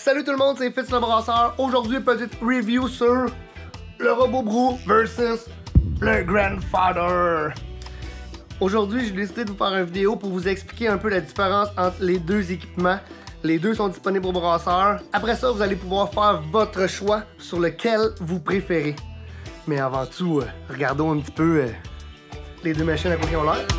Salut tout le monde, c'est Fitz le Brasseur. Aujourd'hui, petite review sur le Robot Brou versus le Grandfather. Aujourd'hui, j'ai décidé de vous faire une vidéo pour vous expliquer un peu la différence entre les deux équipements. Les deux sont disponibles au brasseur. Après ça, vous allez pouvoir faire votre choix sur lequel vous préférez. Mais avant tout, regardons un petit peu les deux machines à quoi ils ont l'air.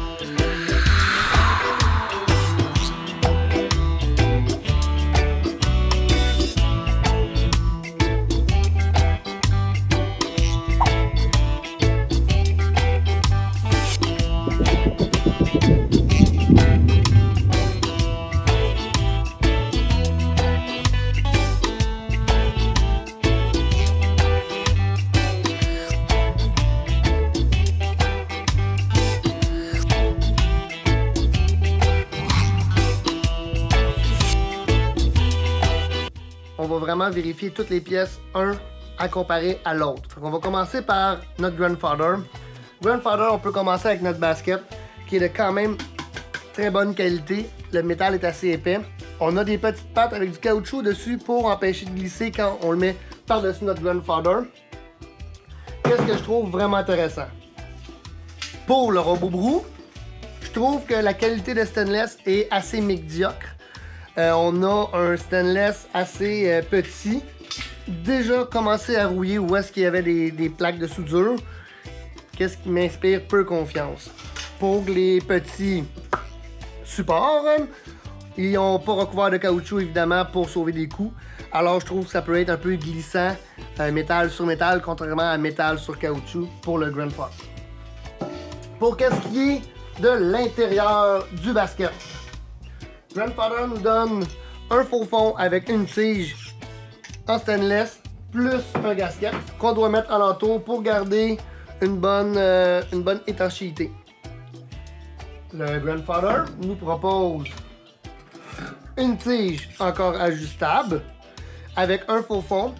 On va vraiment vérifier toutes les pièces, un à comparer à l'autre. On va commencer par notre Grandfather. Grandfather, on peut commencer avec notre basket, qui est de quand même très bonne qualité. Le métal est assez épais. On a des petites pattes avec du caoutchouc dessus pour empêcher de glisser quand on le met par-dessus notre Grandfather. Qu'est-ce que je trouve vraiment intéressant? Pour le Robot Brou, je trouve que la qualité de stainless est assez médiocre. On a un stainless assez petit. Déjà commencé à rouiller où est-ce qu'il y avait des plaques de soudure. Qu'est-ce qui m'inspire peu confiance. Pour les petits supports, ils n'ont pas recouvert de caoutchouc évidemment pour sauver des coups. Alors je trouve que ça peut être un peu glissant, métal sur métal, contrairement à métal sur caoutchouc pour le Grandfather. Pour qu'est-ce qui est de l'intérieur du basket. Grandfather nous donne un faux fond avec une tige en stainless plus un gasket qu'on doit mettre alentour pour garder une bonne étanchéité. Le Grandfather nous propose une tige encore ajustable avec un faux fond,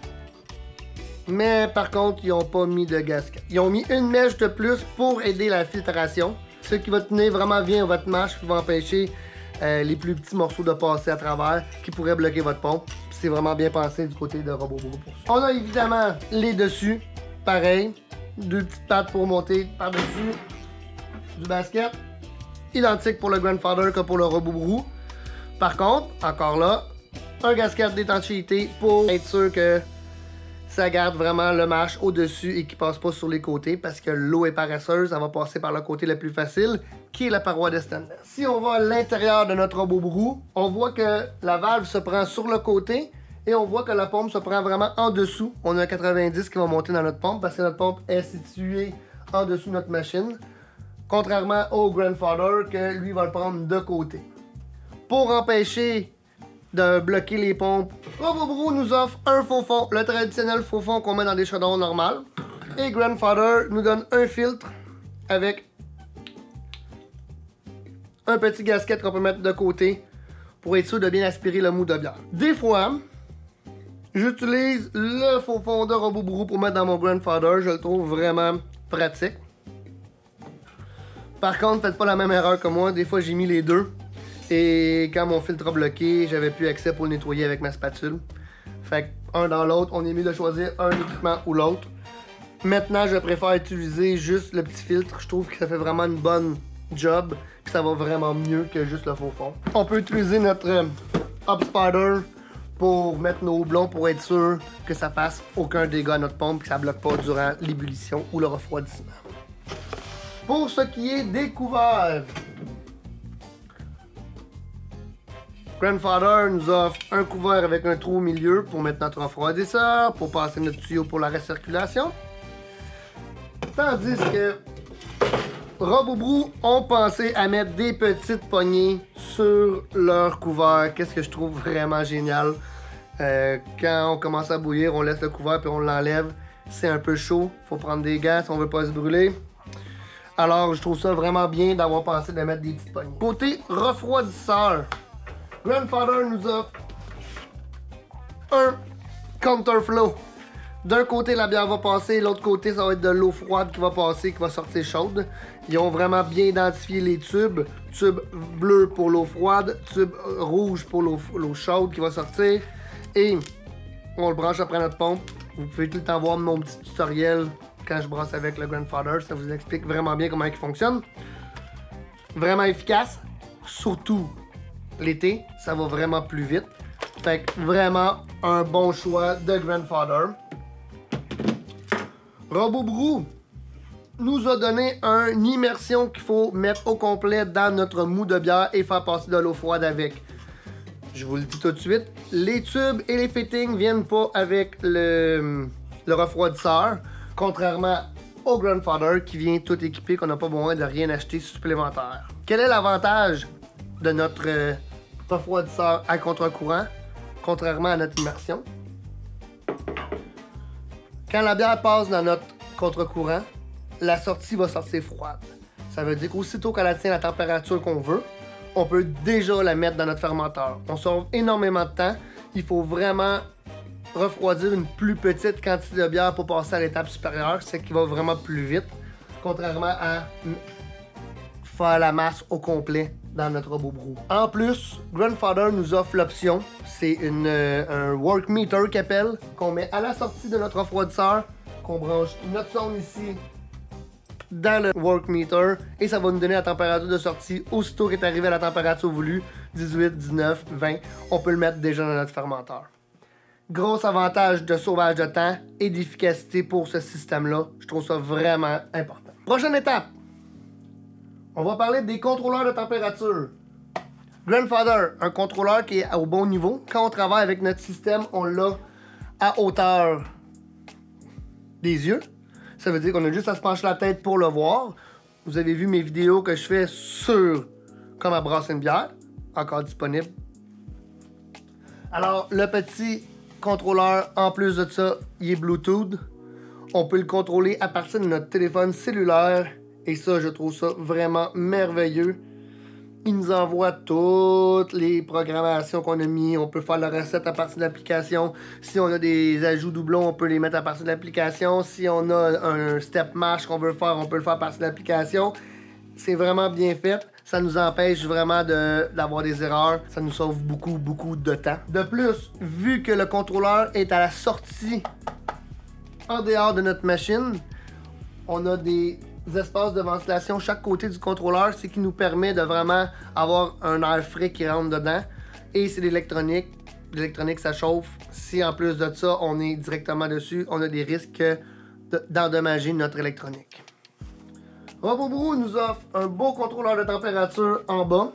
mais par contre ils n'ont pas mis de gasket. Ils ont mis une mèche de plus pour aider la filtration, ce qui va tenir vraiment bien votre mâche, qui va empêcher les plus petits morceaux de passer à travers qui pourraient bloquer votre pompe. C'est vraiment bien pensé du côté de Robot Brou pour ça. On a évidemment les dessus, pareil, deux petites pattes pour monter par-dessus du basket, identique pour le Grandfather que pour le Robot Brou. Par contre, encore là, un gasket d'étanchéité pour être sûr que ça garde vraiment le mash au-dessus et qui passe pas sur les côtés parce que l'eau est paresseuse, ça va passer par le côté le plus facile qui est la paroi de stainless. Si on va à l'intérieur de notre Robot Brou, on voit que la valve se prend sur le côté et on voit que la pompe se prend vraiment en dessous. On a un 90 qui va monter dans notre pompe parce que notre pompe est située en dessous de notre machine. Contrairement au Grandfather que lui va le prendre de côté. Pour empêcher de bloquer les pompes, Robot Brou nous offre un faux fond, le traditionnel faux fond qu'on met dans des chaudrons normales. Et Grandfather nous donne un filtre avec un petit gasket qu'on peut mettre de côté pour être sûr de bien aspirer le mou de bière. Des fois, j'utilise le faux fond de Robot Brou pour mettre dans mon Grandfather, je le trouve vraiment pratique. Par contre, faites pas la même erreur que moi, des fois j'ai mis les deux. Et quand mon filtre a bloqué, j'avais plus accès pour le nettoyer avec ma spatule. Fait que un dans l'autre, on est mieux de choisir un équipement ou l'autre. Maintenant, je préfère utiliser juste le petit filtre. Je trouve que ça fait vraiment une bonne job. Que ça va vraiment mieux que juste le faux fond. On peut utiliser notre Hub Spider pour mettre nos houblons pour être sûr que ça fasse aucun dégât à notre pompe et que ça bloque pas durant l'ébullition ou le refroidissement. Pour ce qui est des couverts, Grandfather nous offre un couvert avec un trou au milieu pour mettre notre refroidisseur, pour passer notre tuyau pour la recirculation. Tandis que Robot Brou ont pensé à mettre des petites poignées sur leur couvert. Qu'est-ce que je trouve vraiment génial. Quand on commence à bouillir, on laisse le couvert puis on l'enlève. C'est un peu chaud, faut prendre des gants si on veut pas se brûler. Alors je trouve ça vraiment bien d'avoir pensé de mettre des petites poignées. Côté refroidisseur, Grandfather nous offre un counterflow. D'un côté, la bière va passer, l'autre côté, ça va être de l'eau froide qui va passer, qui va sortir chaude. Ils ont vraiment bien identifié les tubes. Tube bleu pour l'eau froide, tube rouge pour l'eau chaude qui va sortir. Et on le branche après notre pompe. Vous pouvez tout le temps voir mon petit tutoriel quand je brasse avec le Grandfather. Ça vous explique vraiment bien comment il fonctionne. Vraiment efficace. Surtout l'été, ça va vraiment plus vite. Fait que vraiment un bon choix de Grandfather. Robobroo nous a donné une immersion qu'il faut mettre au complet dans notre mou de bière et faire passer de l'eau froide avec. Je vous le dis tout de suite, les tubes et les fittings viennent pas avec le refroidisseur, contrairement au Grandfather qui vient tout équipé, qu'on n'a pas besoin de rien acheter supplémentaire. Quel est l'avantage de notre refroidisseur à contre-courant, contrairement à notre immersion? Quand la bière passe dans notre contre-courant, la sortie va sortir froide. Ça veut dire qu'aussitôt qu'elle atteint la température qu'on veut, on peut déjà la mettre dans notre fermenteur. On sauve énormément de temps. Il faut vraiment refroidir une plus petite quantité de bière pour passer à l'étape supérieure, c'est qui va vraiment plus vite, contrairement à faire la masse au complet dans notre Robobroo. En plus, Grandfather nous offre l'option, c'est un work meter qu'il appelle, qu'on met à la sortie de notre refroidisseur, qu'on branche notre sonde ici dans le work meter et ça va nous donner la température de sortie aussitôt qu'est arrivé à la température voulue, 18, 19, 20, on peut le mettre déjà dans notre fermenteur. Gros avantage de sauvage de temps et d'efficacité pour ce système-là, je trouve ça vraiment important. Prochaine étape, on va parler des contrôleurs de température. Grandfather, un contrôleur qui est au bon niveau. Quand on travaille avec notre système, on l'a à hauteur des yeux. Ça veut dire qu'on a juste à se pencher la tête pour le voir. Vous avez vu mes vidéos que je fais sur comment brasser une bière. Encore disponible. Alors, le petit contrôleur, en plus de ça, il est Bluetooth. On peut le contrôler à partir de notre téléphone cellulaire. Et ça, je trouve ça vraiment merveilleux. Il nous envoie toutes les programmations qu'on a mis. On peut faire la recette à partir de l'application. Si on a des ajouts doublons, on peut les mettre à partir de l'application. Si on a un step mash qu'on veut faire, on peut le faire à partir de l'application. C'est vraiment bien fait. Ça nous empêche vraiment d'avoir des erreurs. Ça nous sauve beaucoup de temps. De plus, vu que le contrôleur est à la sortie en dehors de notre machine, on a des espaces de ventilation chaque côté du contrôleur, ce qui nous permet de vraiment avoir un air frais qui rentre dedans. Et c'est l'électronique. L'électronique, ça chauffe. Si en plus de ça, on est directement dessus, on a des risques d'endommager notre électronique. Robobroo nous offre un beau contrôleur de température en bas.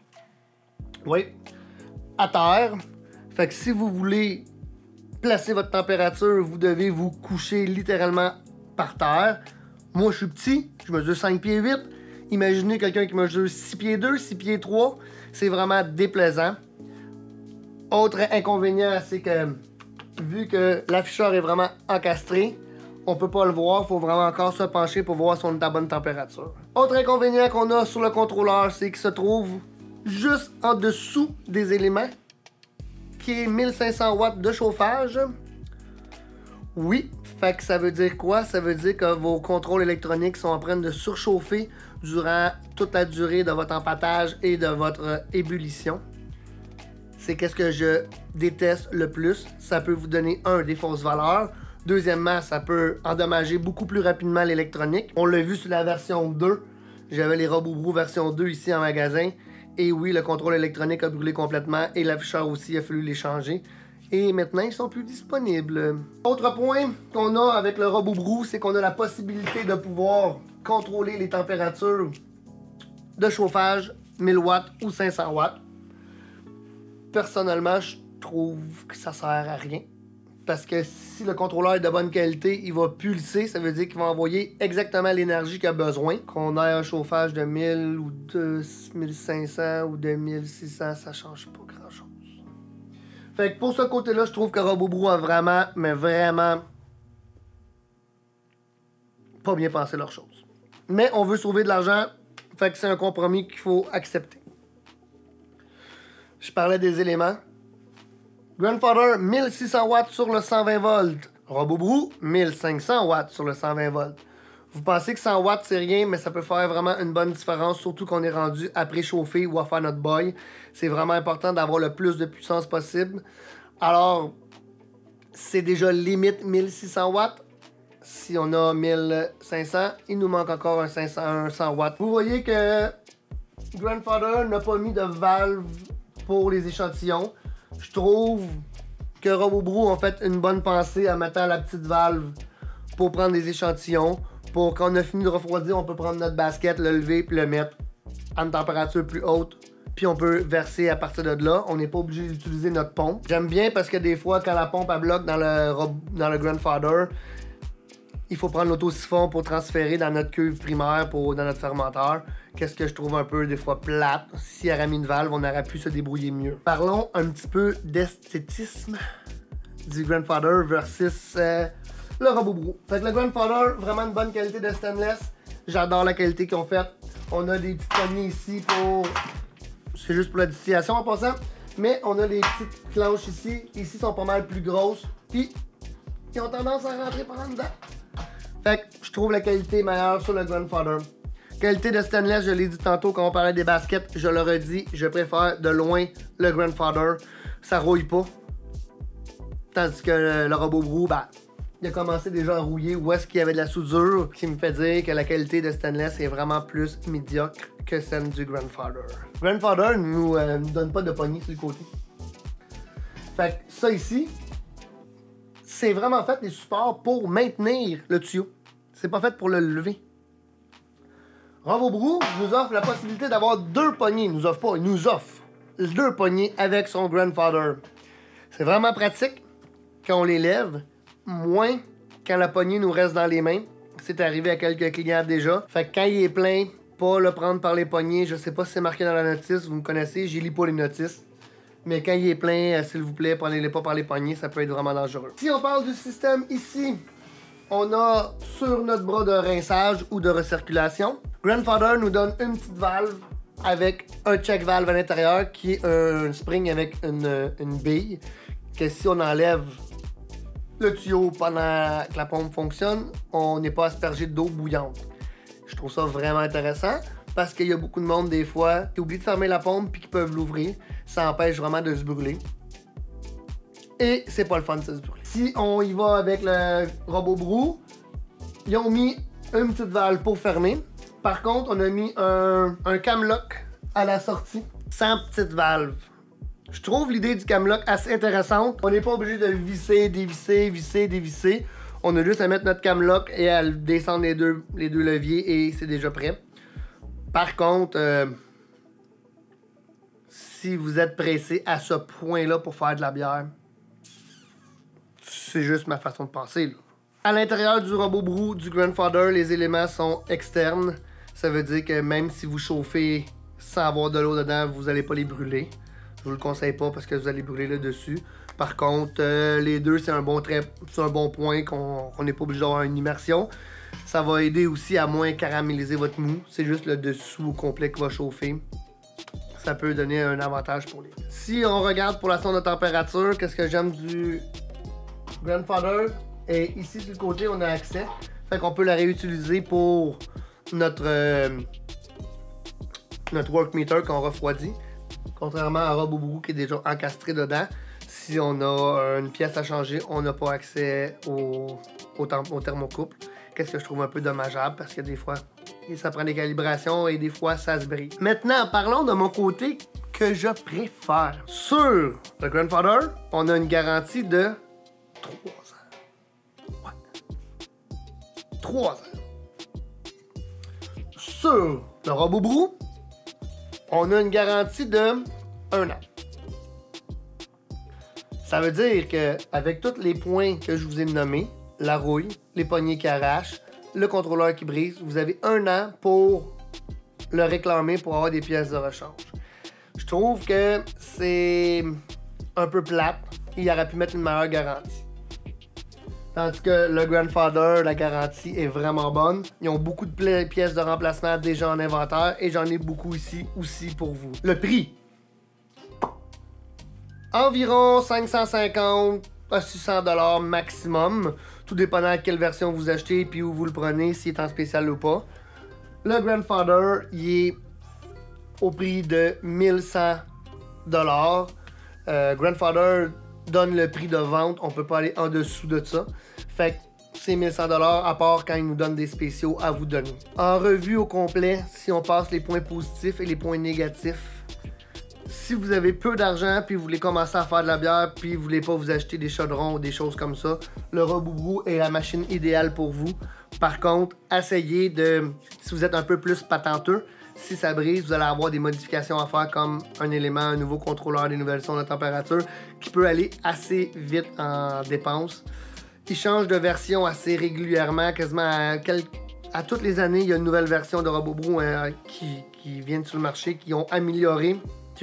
Oui, à terre. Fait que si vous voulez placer votre température, vous devez vous coucher littéralement par terre. Moi, je suis petit, je mesure 5 pieds 8. Imaginez quelqu'un qui mesure 6 pieds 2, 6 pieds 3. C'est vraiment déplaisant. Autre inconvénient, c'est que vu que l'afficheur est vraiment encastré, on peut pas le voir. Il faut vraiment encore se pencher pour voir si on est à bonne température. Autre inconvénient qu'on a sur le contrôleur, c'est qu'il se trouve juste en dessous des éléments, qui est 1500 watts de chauffage. Oui, fait que ça veut dire quoi? Ça veut dire que vos contrôles électroniques sont en train de surchauffer durant toute la durée de votre empâtage et de votre ébullition. C'est qu'est-ce que je déteste le plus. Ça peut vous donner, des fausses valeurs. Deuxièmement, ça peut endommager beaucoup plus rapidement l'électronique. On l'a vu sur la version 2. J'avais les Robobroo version 2 ici en magasin. Et oui, le contrôle électronique a brûlé complètement et l'afficheur aussi, il a fallu les changer. Et maintenant, ils sont plus disponibles. Autre point qu'on a avec le Robobroo, c'est qu'on a la possibilité de pouvoir contrôler les températures de chauffage 1000 watts ou 500 watts. Personnellement, je trouve que ça sert à rien. Parce que si le contrôleur est de bonne qualité, il va pulser, ça veut dire qu'il va envoyer exactement l'énergie qu'il a besoin. Qu'on ait un chauffage de 1000 ou de 1500 ou de 1600, ça change pas grand-chose. Fait que pour ce côté-là, je trouve que Robobroo a vraiment, mais vraiment pas bien pensé leurs choses. Mais on veut sauver de l'argent, fait que c'est un compromis qu'il faut accepter. Je parlais des éléments. Grandfather, 1600 watts sur le 120 volts. Robobroo, 1500 watts sur le 120 volts. Vous pensez que 100 watts, c'est rien, mais ça peut faire vraiment une bonne différence, surtout qu'on est rendu à préchauffer ou à faire notre boil. C'est vraiment important d'avoir le plus de puissance possible. Alors, c'est déjà limite 1600 watts. Si on a 1500, il nous manque encore un 100 watts. Vous voyez que Grandfather n'a pas mis de valve pour les échantillons. Je trouve que Robobroo a fait une bonne pensée en mettant la petite valve pour prendre des échantillons. Pour quand on a fini de refroidir, on peut prendre notre basket, le lever et le mettre à une température plus haute. Puis on peut verser à partir de là. On n'est pas obligé d'utiliser notre pompe. J'aime bien parce que des fois, quand la pompe elle bloque dans le Grandfather, il faut prendre l'autosiphon pour transférer dans notre cuve primaire, dans notre fermenteur. Qu'est-ce que je trouve un peu des fois plate. S'il y aurait mis une valve, on aurait pu se débrouiller mieux. Parlons un petit peu d'esthétisme du Grandfather versus le Robobroo. Fait que le Grandfather, vraiment une bonne qualité de stainless. J'adore la qualité qu'ils ont faite. On a des petites poignées ici pour... C'est juste pour la distillation en passant. Mais on a des petites planches ici. Ici sont pas mal plus grosses. Puis, ils ont tendance à rentrer par en dedans. Fait que je trouve la qualité meilleure sur le Grandfather. Qualité de stainless, je l'ai dit tantôt quand on parlait des baskets. Je le redis, je préfère de loin le Grandfather. Ça rouille pas. Tandis que le Robobroo, bah, il a commencé déjà à rouiller où est-ce qu'il y avait de la soudure, qui me fait dire que la qualité de stainless est vraiment plus médiocre que celle du Grandfather. Grandfather ne nous donne pas de poignée sur le côté. Fait que ça ici, c'est vraiment fait des supports pour maintenir le tuyau. C'est pas fait pour le lever. Robobroo nous offre la possibilité d'avoir deux poignées. Il nous offre deux poignées avec son Grandfather. C'est vraiment pratique quand on les lève, moins quand la poignée nous reste dans les mains. C'est arrivé à quelques clients déjà. Fait que quand il est plein, pas le prendre par les poignées. Je sais pas si c'est marqué dans la notice, vous me connaissez, j'y lis pas les notices. Mais quand il est plein, s'il vous plaît, prenez-les pas par les poignets, ça peut être vraiment dangereux. Si on parle du système ici, on a sur notre bras de rinçage ou de recirculation, Grandfather nous donne une petite valve avec un check valve à l'intérieur qui est un spring avec une bille. Que si on enlève le tuyau pendant que la pompe fonctionne, on n'est pas aspergé d'eau bouillante. Je trouve ça vraiment intéressant. Parce qu'il y a beaucoup de monde, des fois, qui oublient de fermer la pompe puis qui peuvent l'ouvrir. Ça empêche vraiment de se brûler. Et c'est pas le fun de se brûler. Si on y va avec le Robobroo, ils ont mis une petite valve pour fermer. Par contre, on a mis un camlock à la sortie, sans petite valve. Je trouve l'idée du camlock assez intéressante. On n'est pas obligé de visser, dévisser, visser, dévisser. On a juste à mettre notre camlock et à descendre les deux leviers et c'est déjà prêt. Par contre, si vous êtes pressé à ce point-là pour faire de la bière, c'est juste ma façon de penser, là. À l'intérieur du Robobroo, du Grandfather, les éléments sont externes. Ça veut dire que même si vous chauffez sans avoir de l'eau dedans, vous n'allez pas les brûler. Je vous le conseille pas parce que vous allez brûler le dessus. Par contre, les deux, c'est un bon point qu'on n'est pas obligé d'avoir une immersion. Ça va aider aussi à moins caraméliser votre mou. C'est juste le dessous au complet qui va chauffer. Ça peut donner un avantage pour les deux. Si on regarde pour la sonde de température, qu'est-ce que j'aime du Grandfather? Et ici, sur le côté, on a accès. Fait qu'on peut la réutiliser pour notre work meter qu'on refroidit. Contrairement à Robobroo qui est déjà encastré dedans. Si on a une pièce à changer, on n'a pas accès au thermocouple. Qu'est-ce que je trouve un peu dommageable parce que des fois, ça prend des calibrations et des fois, ça se brise. Maintenant, parlons de mon côté que je préfère. Sur le Grandfather, on a une garantie de 3 ans. Ouais. 3 ans. Sur le Robobroo, on a une garantie de 1 an. Ça veut dire qu'avec tous les points que je vous ai nommés, la rouille, les poignées qui arrachent, le contrôleur qui brise, vous avez 1 an pour le réclamer pour avoir des pièces de rechange. Je trouve que c'est un peu plate. Il aurait pu mettre une meilleure garantie. Tandis que le Grandfather, la garantie est vraiment bonne. Ils ont beaucoup de pièces de remplacement déjà en inventaire et j'en ai beaucoup ici aussi pour vous. Le prix. Environ 550 à 600 $ maximum. Tout dépendant de quelle version vous achetez et où vous le prenez, s'il est en spécial ou pas. Le Grandfather, il est au prix de 1100 $. Grandfather donne le prix de vente. On peut pas aller en dessous de ça. Fait que c'est 1100 $, à part quand ils nous donnent des spéciaux à vous donner. En revue au complet, si on passe les points positifs et les points négatifs, si vous avez peu d'argent puis vous voulez commencer à faire de la bière puis vous voulez pas vous acheter des chaudrons ou des choses comme ça, le Robobrou est la machine idéale pour vous. Par contre, essayez de, si vous êtes un peu plus patenteux, si ça brise, vous allez avoir des modifications à faire comme un élément, un nouveau contrôleur, des nouvelles sons de température qui peut aller assez vite en dépenses. Ils changent de version assez régulièrement, quasiment à toutes les années, il y a une nouvelle version de Robobrou qui viennent sur le marché, qui ont amélioré.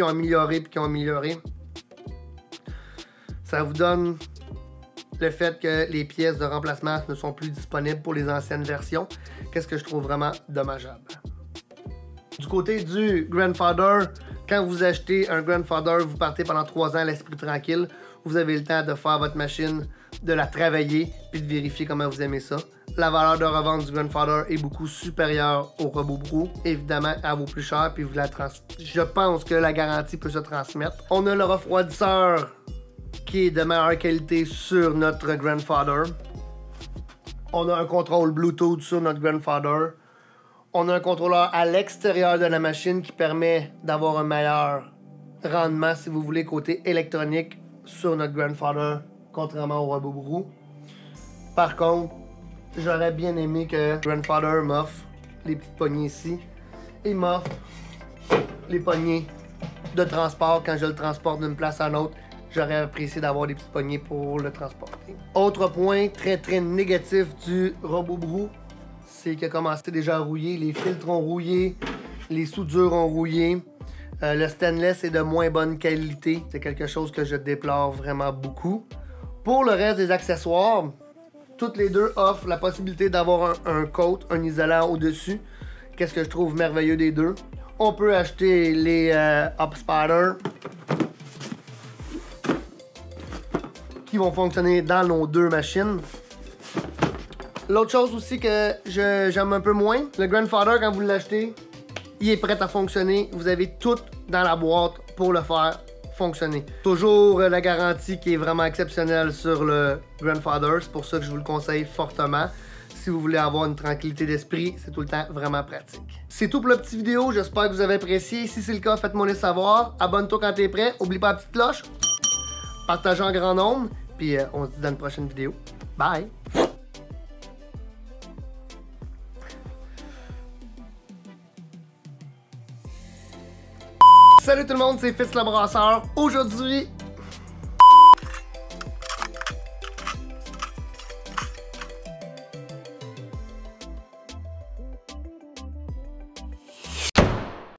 Ça vous donne le fait que les pièces de remplacement ne sont plus disponibles pour les anciennes versions. Qu'est-ce que je trouve vraiment dommageable. Du côté du Grandfather, quand vous achetez un Grandfather, vous partez pendant 3 ans à l'esprit tranquille. Vous avez le temps de faire votre machine, de la travailler, puis de vérifier comment vous aimez ça. La valeur de revente du Grandfather est beaucoup supérieure au Robobrou. Évidemment, elle vaut plus cher, puis je pense que la garantie peut se transmettre. On a le refroidisseur qui est de meilleure qualité sur notre Grandfather. On a un contrôle Bluetooth sur notre Grandfather. On a un contrôleur à l'extérieur de la machine qui permet d'avoir un meilleur rendement, si vous voulez, côté électronique sur notre Grandfather, contrairement au Robobrou. Par contre, j'aurais bien aimé que Grandfather m'offre les petites poignées ici et m'offre les poignées de transport quand je le transporte d'une place à l'autre. J'aurais apprécié d'avoir des petites poignées pour le transporter. Autre point très négatif du Robobrou, c'est qu'il a commencé déjà à rouiller. Les filtres ont rouillé, les soudures ont rouillé. Le stainless est de moins bonne qualité. C'est quelque chose que je déplore vraiment beaucoup. Pour le reste des accessoires, toutes les deux offrent la possibilité d'avoir un coat, un isolant au-dessus. Qu'est-ce que je trouve merveilleux des deux. On peut acheter les Upspider qui vont fonctionner dans nos deux machines. L'autre chose aussi que j'aime un peu moins, le Grandfather, quand vous l'achetez, il est prêt à fonctionner. Vous avez tout dans la boîte pour le faire fonctionner. Toujours la garantie qui est vraiment exceptionnelle sur le Grandfather. C'est pour ça que je vous le conseille fortement. Si vous voulez avoir une tranquillité d'esprit, c'est tout le temps vraiment pratique. C'est tout pour la petite vidéo. J'espère que vous avez apprécié. Si c'est le cas, faites-moi le savoir. Abonne-toi quand t'es prêt. Oublie pas la petite cloche. Partagez en grand nombre. Puis on se dit dans une prochaine vidéo. Bye! Salut tout le monde, c'est Fitz le Brasseur. Aujourd'hui,